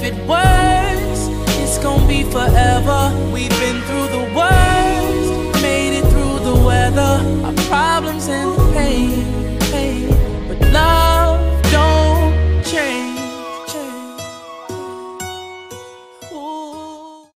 it works, it's gonna be forever. We've been through the worst, made it through the weather, our problems and the pain.